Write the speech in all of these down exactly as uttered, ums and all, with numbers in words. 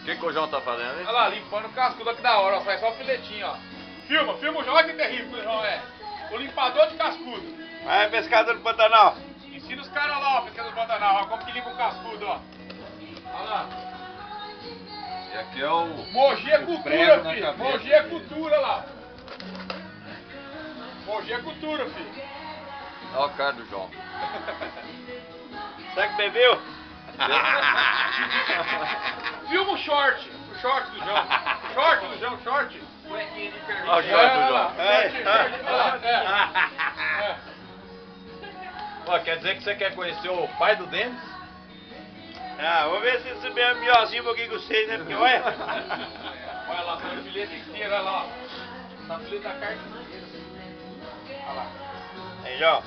O que, que o João tá fazendo, hein? Olha lá, limpando o cascudo, olha que da hora, ó, sai só o filetinho, ó. Filma, filma o João, olha que terrível que o João é. O limpador de cascudo. Vai, pescador do Pantanal. Ensina os caras lá, ó, pescador do Pantanal, ó, como que limpa o cascudo, ó. Olha lá. E aqui é o... Mogi é o cultura, prego na filho. cabeça Mogi é dele. cultura lá. Mogi é cultura, filho. Olha a cara do João. Será que bebeu? Filma o short, o short do João. Short do João, short. Olha o short do João. É, short, olha lá, é. É. Ó, quer dizer que você quer conhecer o pai do Denis? Ah, vou ver se subir a melhorzinho um pouquinho com vocês, né? Porque olha. Olha lá, tá o filete inteiro, olha lá. Tá o filete da carne inteira. Olha lá. Aí, João.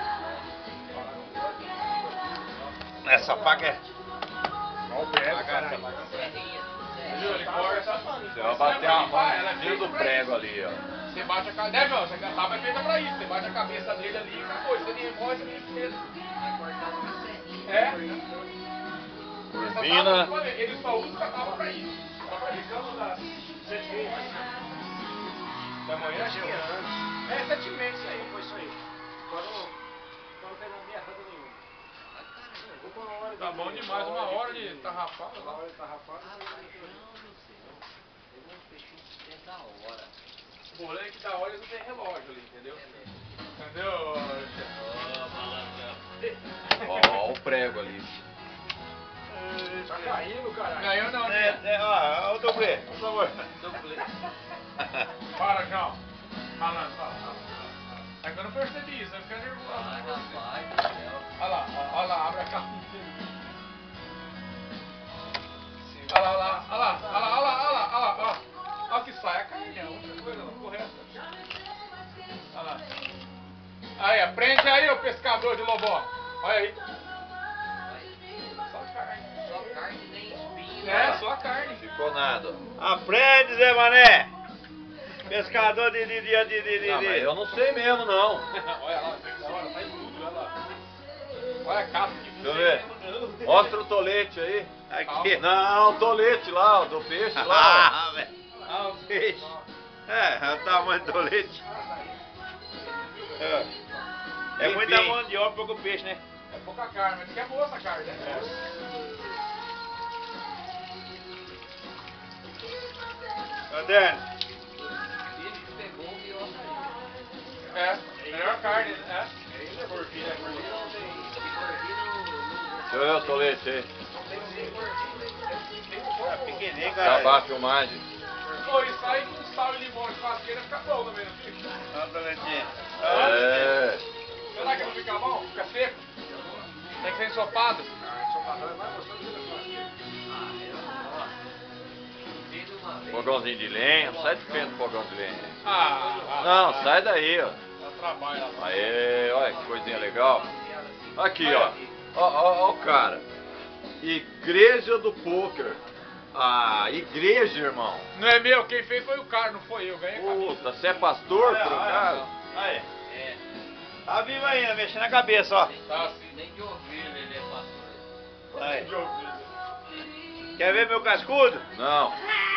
Essa faca é... Olha o prego, caralho. Viu? Ele corta. Você vai bater a mão dentro do prego ali, ó. Você bate a cabeça, né, João? Essa tábua é feita pra isso. Você bate a cabeça dele ali e acabou. Você nem remói, você nem fez. É. Turbina. Tábua, ele só usa a tábua pra isso. Só pra isso. Da manhã tinha antes. É, sete meses isso aí. Foi isso aí. Agora não fez na merda nenhuma. Tá bom demais, uma hora de tarrafada. Uma hora de tarrafada. O rolê é que da hora eles não tem relógio ali, entendeu? Entendeu? Ó, o prego ali. Tá caindo, caralho. Ganhou não, É, né? é, ó, ó o dublê, por favor. Para, João. Falando, fala, fala. É que eu não percebi isso, eu fiquei nervoso. Olha lá, olha lá, abre a calça. Olha lá, olha lá, olha lá, olha lá, olha lá, olha lá, olha lá. Olha que sai a carne, é outra coisa, não correta. Olha lá. Aí, aprende aí, ô pescador de lobó. Olha aí. Só carne. Só carne, nem espinho. É, só a carne. Ficou nada. Aprende, Zé Mané. Pescador de... de, de, de, de, Não, de. mas eu não sei mesmo, não. Olha lá, da hora, faz tudo, olha lá. Olha a casca de Deixa eu ver. Mostra o tolete aí. Aqui. Não, o tolete lá, do peixe lá. Ah, velho. Ah, o peixe. É, é o tamanho do leite. É, é muita Enfim. mão de obra, pouco peixe, né? É pouca carne, mas que é boa essa carne, né? Caderno. É, melhor carne, né? É gordinha, é gordinha. Deixa eu ver o tolete aí. É pequenininho, Tá cara. abaixo a filmagem. Pô, isso aí com sal e limão de churrasqueira fica bom também, não fica? Olha o toletinho. É. Será que não fica bom? Fica seco? Tem que ser ensopado? Ah, ensopado é mais gostoso que a churrasqueira. Fogãozinho de lenha. Sai de frente do fogão de lenha. Ah, ah, Não, ah, sai daí, ó. dá trabalho lá. Aê, olha que coisinha legal. Aqui, ó. Ó, ó, ó o cara. Igreja do Poker. Ah, igreja, irmão. Não é meu, quem fez foi o cara, não foi eu. Ganhei a camisa. Puta, você é pastor, Olha, por olha, acaso? Aí. É, Tá vivo ainda, mexendo na cabeça, ó. Tá assim. nem de ovelha ele é pastor. Aí. de ouvido. Quer ver meu cascudo? Não.